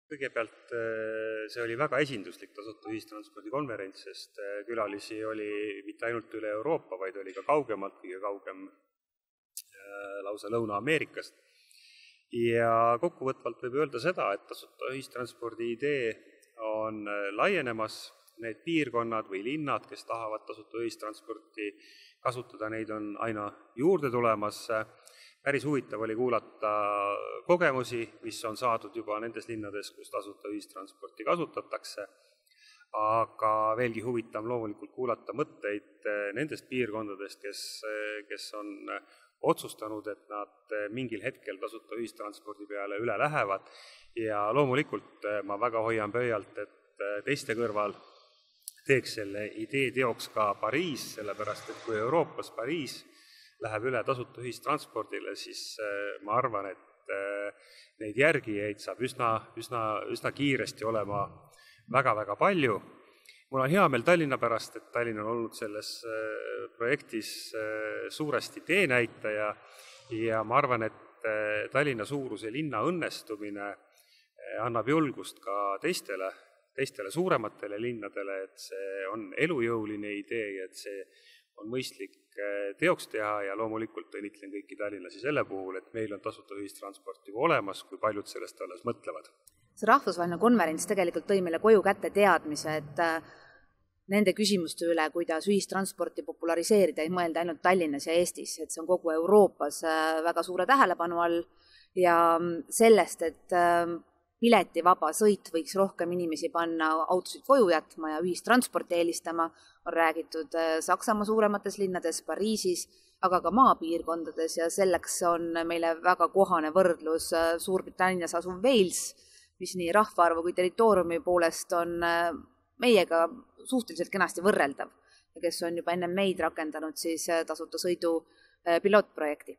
Kõigepealt see oli väga esinduslik tasuta ühistranspordi konverents, sest külalisi oli mitte ainult üle Euroopa, vaid oli ka kaugemalt, kõige kaugem lausa Lõuna-Ameerikast. Ja kokkuvõtvalt võib öelda seda, et tasuta ühistranspordi idee on laienemas, need piirkonnad või linnad, kes tahavad tasuta ühistransporti kasutada, neid on aina juurde tulemas. Päris huvitav oli kuulata kogemusi, mis on saadud juba nendes linnades, kus tasuta ühistransporti kasutatakse, aga veelgi huvitav loomulikult kuulata mõtteid nendest piirkondadest, kes on otsustanud, et nad mingil hetkel tasuta ühistranspordi peale üle lähevad ja loomulikult ma väga hoian pöialt, et teiste kõrval teeks selle idee teoks ka Pariis, sellepärast et kui Euroopas Pariis läheb üle tasuta ühistranspordile, siis ma arvan, et neid järgijaid saab üsna kiiresti olema väga-väga palju. Mul on hea meel Tallinna pärast, et Tallinn on olnud selles projektis suuresti teenäitaja ja ma arvan, et Tallinna suuruse linna õnnestumine annab julgust ka teistele suurematele linnadele, et see on elujõuline idee ja et see on mõistlik teoks teha ja loomulikult õnnitlen kõiki tallinlasi selle puhul, et meil on tasuta ühistransport juba olemas, kui paljud sellest alles mõtlevad. See rahvusvaheline konverents tegelikult tõi meile koju kätte teadmise, et nende küsimuste üle, kuidas ühistransporti populariseerida, ei mõelda ainult Tallinnas ja Eestis, et see on kogu Euroopas väga suure tähelepanu all ja sellest, et piletivaba sõit võiks rohkem inimesi panna autosid koju jätma ja ühistransporti eelistama, on räägitud Saksamaa suuremates linnades, Pariisis, aga ka maapiirkondades ja selleks on meile väga kohane võrdlus Suurbritannias asuv Wales, mis nii rahvaarvu kui territooriumi poolest on meiega suhteliselt kenasti võrreldav ja kes on juba enne meid rakendanud siis tasuta sõidu pilootprojekti.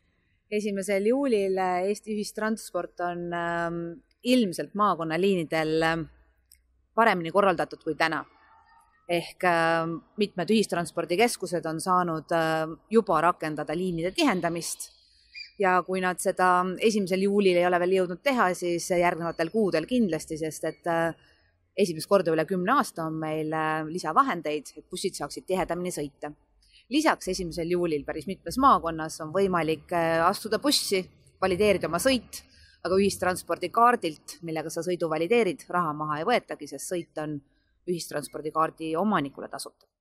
1. juulil Eesti ühistransport on ilmselt maakonnaliinidel paremini korraldatud kui täna. Ehk mitmed ühistranspordikeskused on saanud juba rakendada liinide tihendamist ja kui nad seda 1. juulil ei ole veel jõudnud teha, siis järgnevatel kuudel kindlasti, sest et esimest korda üle 10 aasta on meil lisavahendeid, et bussid saaksid tihedamini sõita. Lisaks 1. juulil päris mitmes maakonnas on võimalik astuda bussi, valideerida oma sõit, aga ühistranspordikaardilt, millega sa sõidu valideerid, raha maha ei võetagi, sest sõit on ühistranspordikaardi omanikule tasuta.